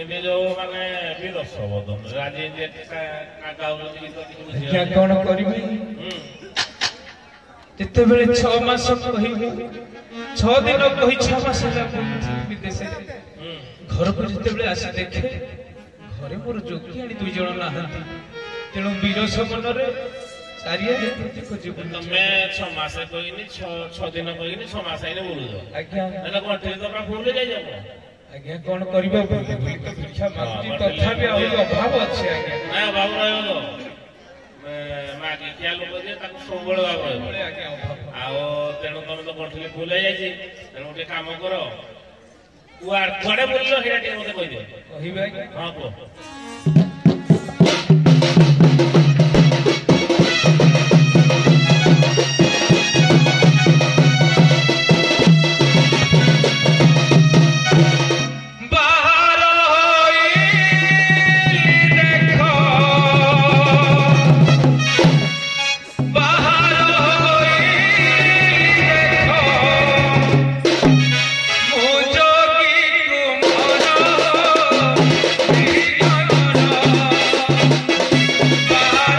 ଏମିତି ଯୋଉ ମାନେ ବିରସ ବଦନ ଆଜି ଗାଉଛନ୍ତି ଗୀତ ଆଜ୍ଞା କଣ କରିବି ଯେତେବେଳେ 6 ମାସ କହିବି 6 ଦିନ କହି 6 ମାସ ହେଲା ବିଦେଶରେ ଘରକୁ ଯେତେବେଳେ ଆସି ଦେଖେ ଘରେ ମୋର ଯୋଗିଆଣୀ 2 ଜଣ ନାହାନ୍ତି ତେଣୁ ବିରସ ମନରେ ଚାରିଆଡେ ଖୋଜିବୁ ତମେ 6 ମାସ କହିନି 6 ଦିନ କହିନି 6 ମାସ ଆଇନେ ବୁଲୁଛ ଆଜ୍ଞା ହେଲେ ଗଣ୍ଠିରେ ତ ଫୁଲ ଯାଇଯାବ ଆଜ୍ଞା କଣ କରିବା ବୋଲି ତ ଭିକ୍ଷା ମାଗୁଛି ତଥାପି ଆହୁରି ଅଭାବ ଅଛି ଆଜ୍ଞା ନାଇଁ ଅଭାବ ରହିବ ମାଗିକିଆ ଲୋକ ଯେ ତାକୁ ସବୁବେଳେ ଅଭାବ ରହିବ ଆଜ୍ଞା ଅଭାବ ଆଉ ତେଣୁ ତମେ ତ ଗଣ୍ଠିରେ ଫୁଲ ହେଇଯାଇଛି ତେଣୁ ଗୋଟେ କାମ କର କୁଆଡେ ବୁଲିଲ ସେଇଟା ଟିକେ ମତେ କହିଦିଅ କହିବେ ଆଜ୍ଞା ହଁ କୁହ Bye.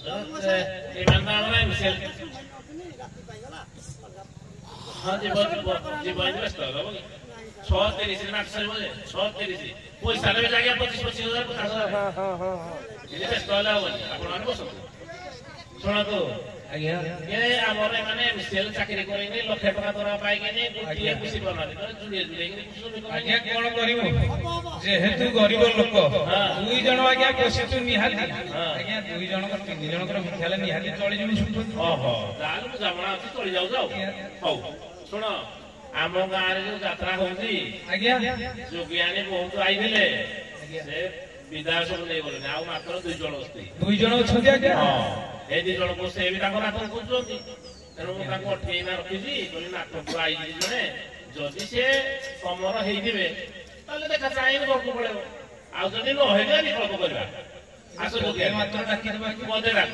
हाँ जी व्यस्त हो 6:30 8 बजे 6:30 पैसा भी जाएगा 25,000 व्यस्त हमें बसतु शुणु ଆଜ୍ଞା ये आमर माने एमसीएल चाकरी करेंगे लक्ष टका दरा पाइके गोटे खुशी बनाते जुड़े ଆଜ୍ଞା କଣ କରିବୁ ଯେହେତୁ ଗରିବ ଲୋକ ଦୁଇ ଜଣ ଆଜ୍ଞା ବସିଛୁ ନିହାତି ଆଜ୍ଞା ଦୁଇ ଜଣଙ୍କର 3 ଜଣଙ୍କର ମିଠା ହେଲେ ନିହାତି ଚଳିଯିବୁ ଓହୋ ତାହେଲେ ମୁଁ ଜମଣା ଅଛି ଚଳି ଯାଉ ହଉ ଶୁଣ ଆମ ଗାଁରେ ଯୋଉ ଯାତ୍ରା ହଉଛି ଆଜ୍ଞା ଯୋଗିଆଣୀ ବହୁତ ଆଇଥିଲେ ସେ ବିଦାୟ ସବୁ ନେଇଗଲେଣି ଆଉ ମାତ୍ର 2 ଜଣ ଅଛନ୍ତି 2 ଜଣ ଅଛନ୍ତି ଆଜ୍ଞା ଏ 2 ଜଣକୁ ସେ ବି ତାଙ୍କ ନାଟକ କରୁଛନ୍ତି ତେଣୁ ମୁଁ ତାଙ୍କୁ ଅଠେଇନା ରଖିଛି କହିଲି ନାଟକ ଆଇଛି ଜଣେ ଯଦି ସେ ସମର ହେଇଥିବେ ତାହେଲେ ଦେଖା ଚାହିଁକି ଘରକୁ ପଳେଇବ ଆଉ ଯଦି ନ ହେଇଥିବେ ବିକଳ୍ପ କରିବା ଆସ ଯୋଗିଆଣୀ ମାତ୍ର ଡାକିଦେବା ମତେ ଡାକ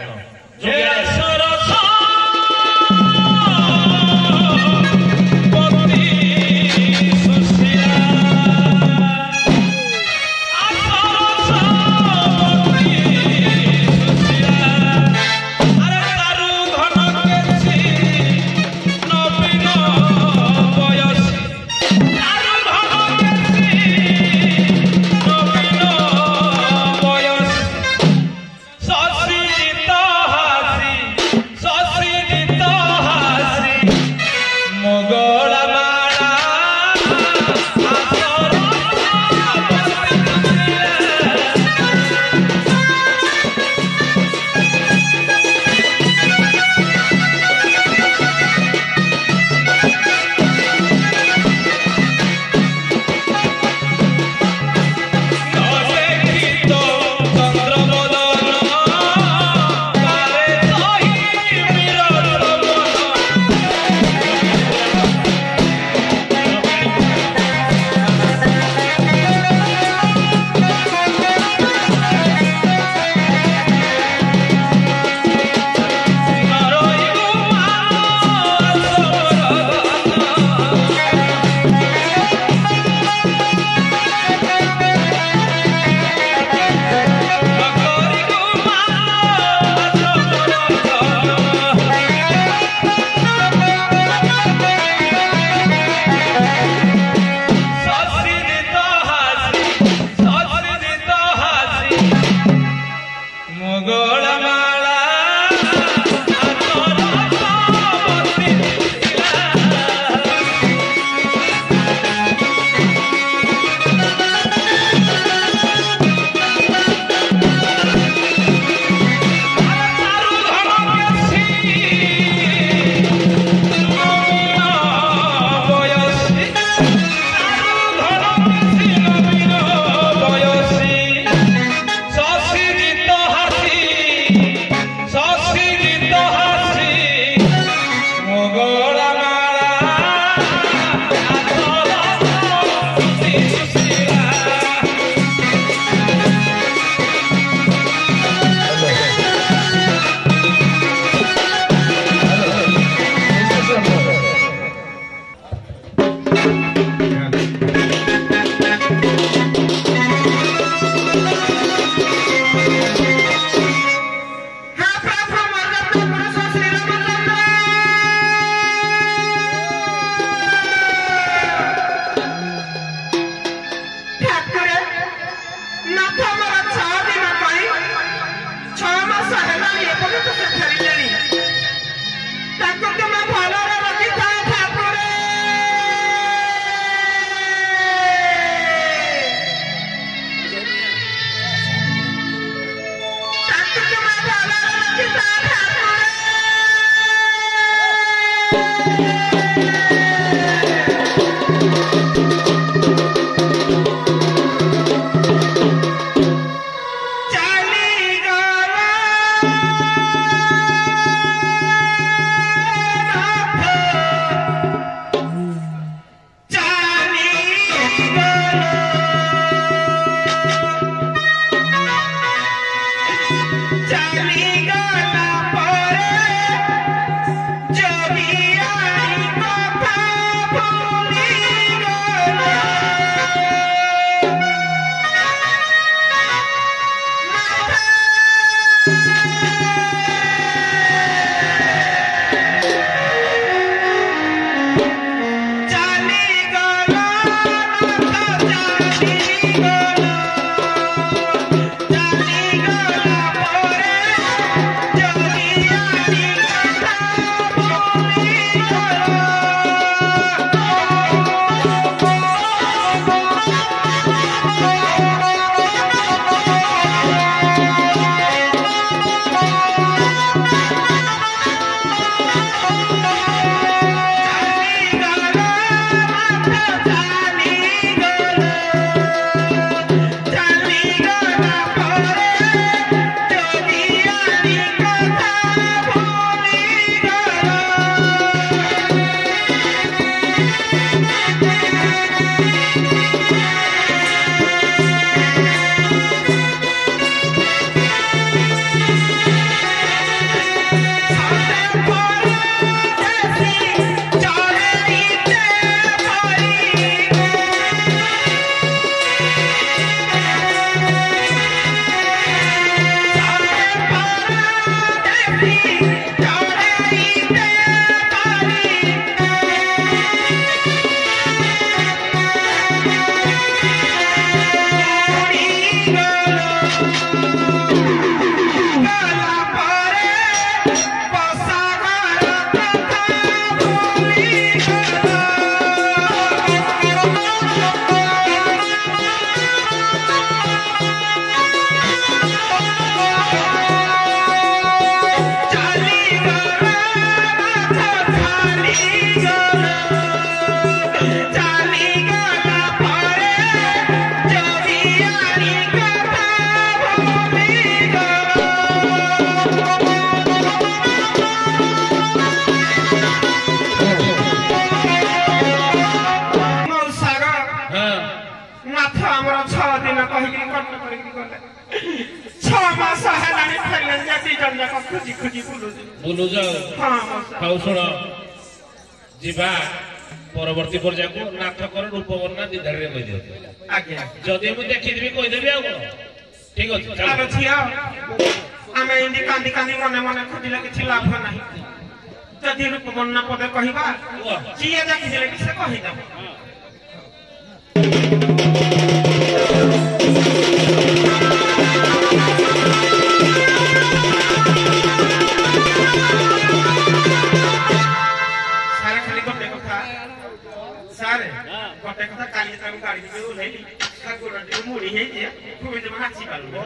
बुलुज खाऊ शुण जीवा परवर्ती पर्याय नाटकर रूप वर्णना द्विधारे जदि मुझे देखीदेवी कहीदेवी आ ठीक अच्छे आम एमती कांदी कांदी मन मन खोजिले कि लाभ ना जदि रूप वर्णना पदे कहवा जी देखीदे कि से कहीदेव गोटे कथा काली गाड़ी ओह्लैली मुड़ी हाथी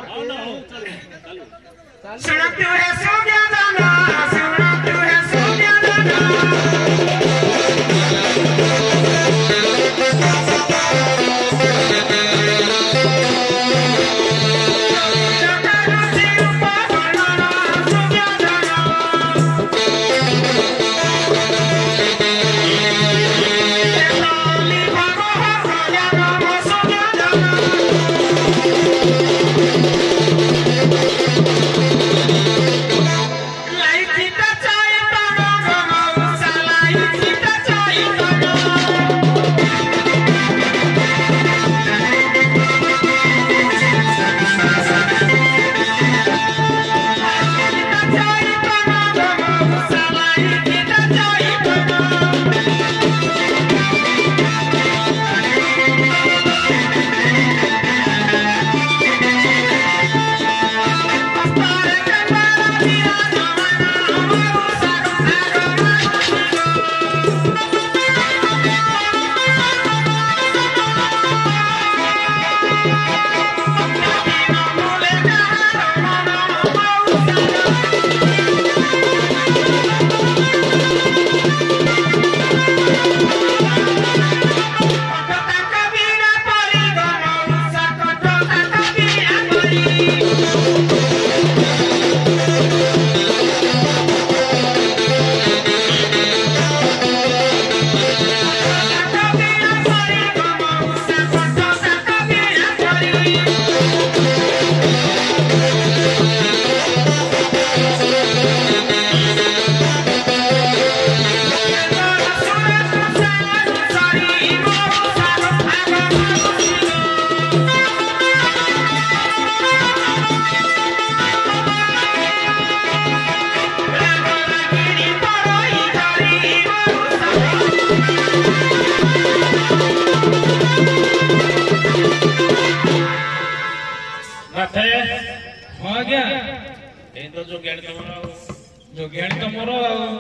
जोगियाणी तो मोर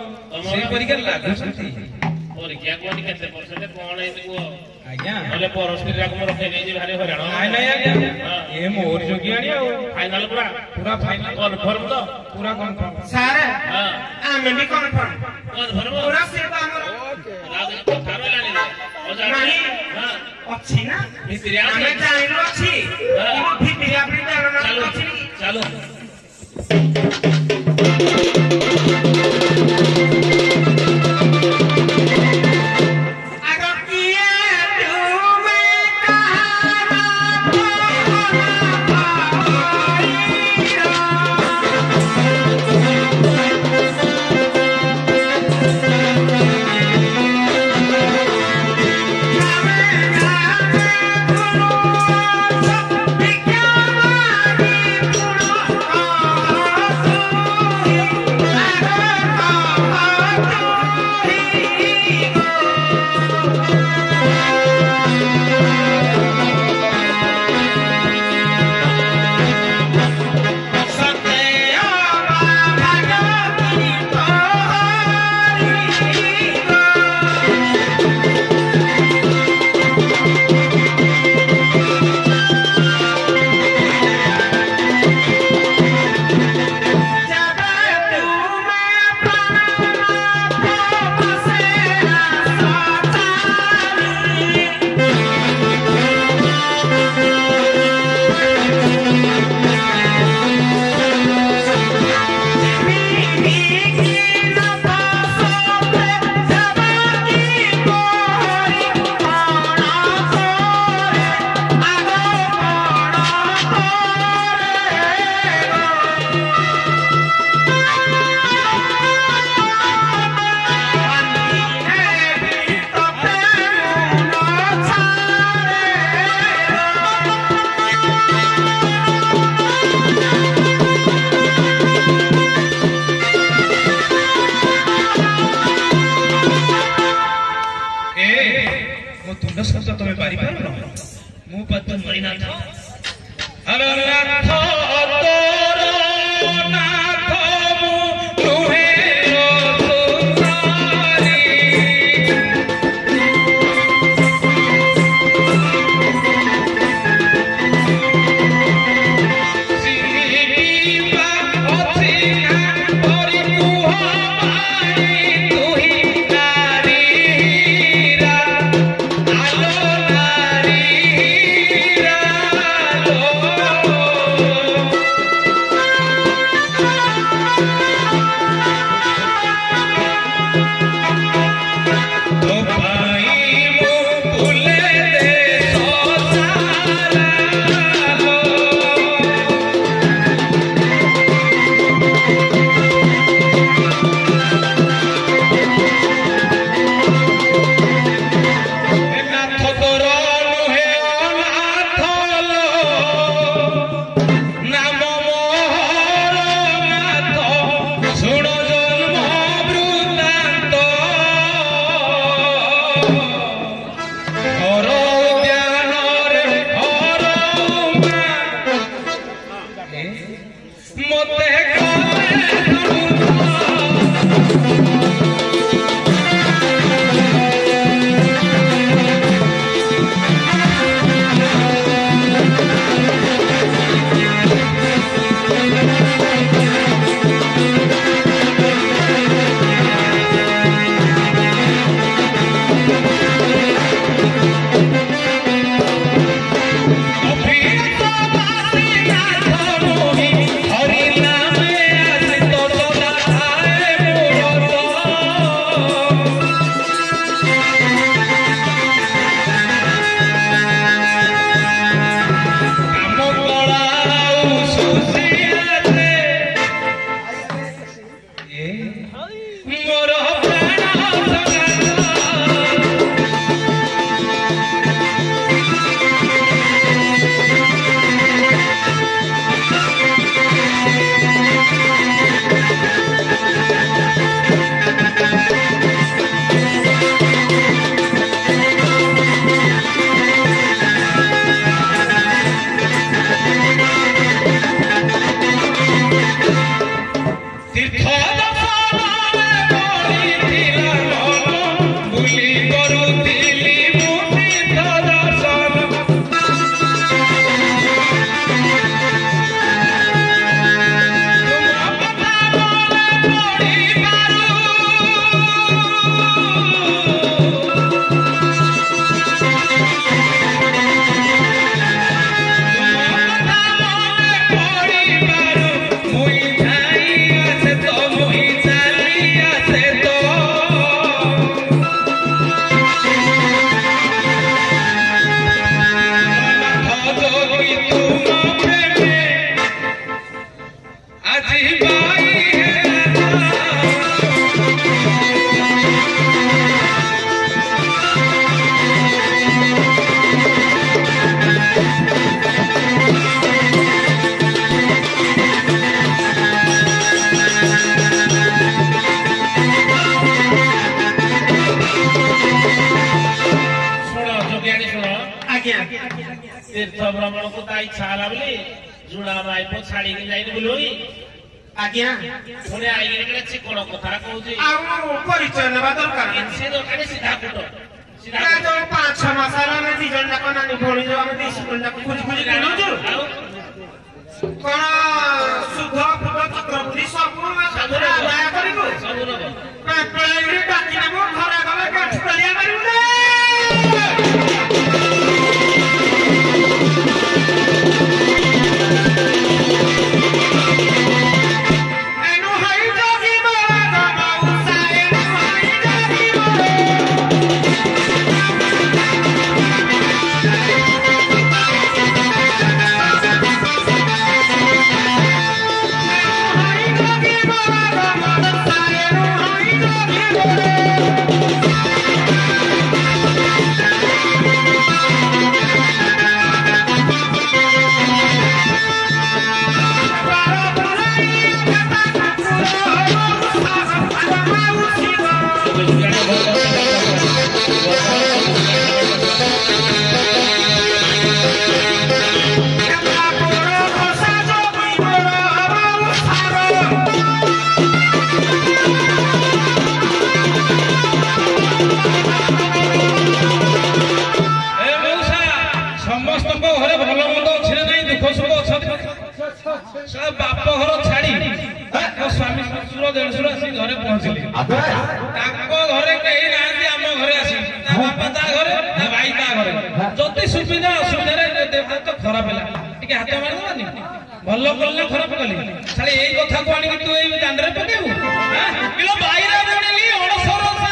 से परिकर लागुछंती परीक्षा कोनी केते परसेंट कोन है को आज्ञा नले परस्त्री राख मोर रखे देजी भारी हराण नाइ नाइ आज्ञा ए मोर जोगियाणी आ फाइनल पूरा फाइनल कन्फर्म तो पूरा कन्फर्म सर हां आमे भी कन्फर्म पूरा से हमर राज कथा लानी नहीं हां अच्छी ना भितरिया हमें जानिलो अच्छी भितरिया अपनी जानो अच्छी चलो ମୁଁ ପାତ ମରିନାଥ ଆରେ ନାଥ ତୋର ନାଥ ମୁଁ ନୁହେଁ तीर्थ भ्रमण को ता इच्छा हला बोली जुड़ा माई को छाड़ी के जाई बोलोई आज्ञा पुणे आई के छि कोन कथा कहउछि आउ परिचय नेबा दरकार से दरकार सीधा कुटो सीधा ए जो 5-6 मास हला में दी जण जाक नानी भोणी जो हम दी जण जाक कुछ कुछ किनु छु कोन सुध फुद चक्रवर्ती सब साधुरा दया करिबो साधुरा पे पेड़ी डाकी नेबो घरा गले के छलिया मारिबो रे Bye. ଦେଢଶୁର ଆସି ଘରେ ପହଞ୍ଚିଲେ ତାଙ୍କ ଘରେ କେହି ନାହାନ୍ତି ଆମ ଘରେ ଆସି ତା ବାପା ତା ଘରେ ତା ଭାଇ ତା ଘରେ ଯଦି ସୁବିଧା ଅସୁବିଧାରେ ତ ଖରାପ ହେଲା ଟିକେ ହାତ ମାରିଦବାନି ଭଲ କଲେ ଖରାପ କଲି ଖାଲି ଏଇ କଥାକୁ ଆଣିକି ତୁ ଏଇ ଦାଣ୍ଡରେ ପକେଇବୁ ବାଇରା ବୁଣିଲି ଅଣସରସା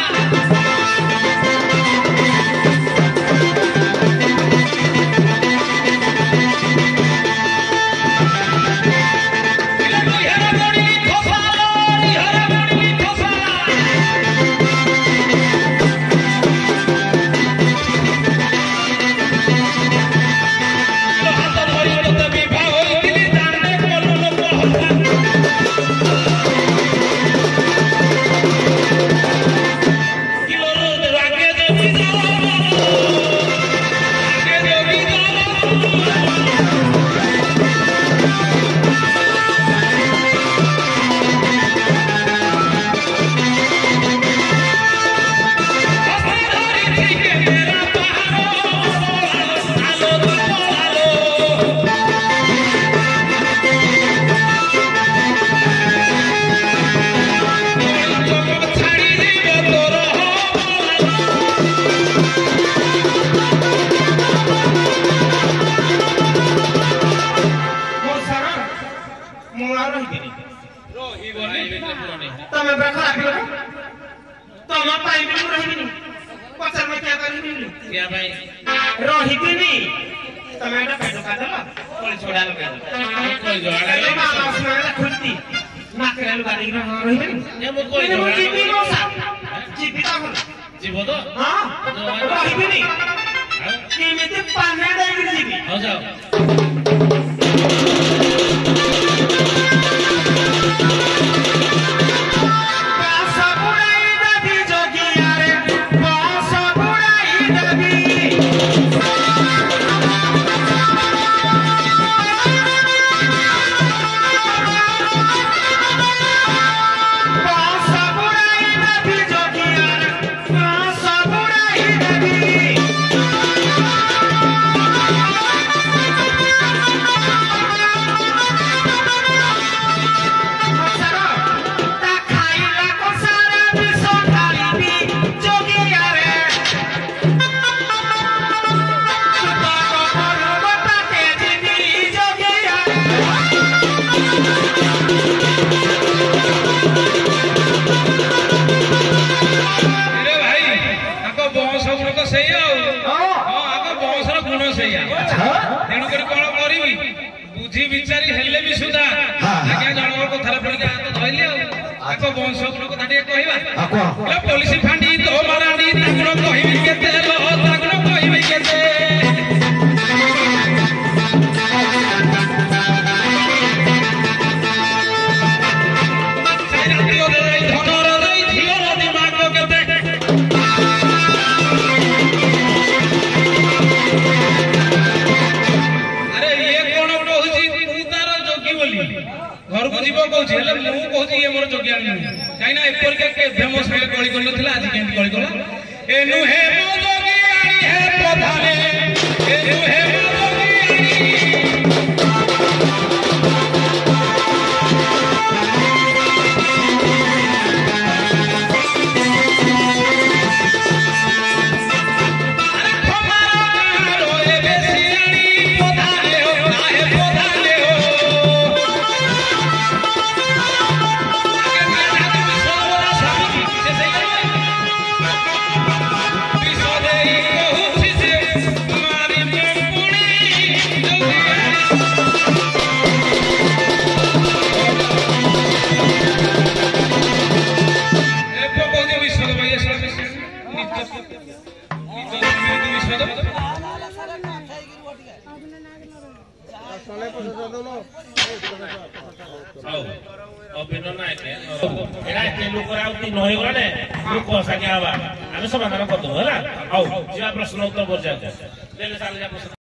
policy funding to Marani, घर को जीव कहूँ मुझे ये मोर जोगिया कहीं एपरिका फेमस गली कर ना आज कमी गली कला एनु हे मो जोगियाणी हे प्रधाने एनु हे मो समाधान कर प्रश्न उत्तर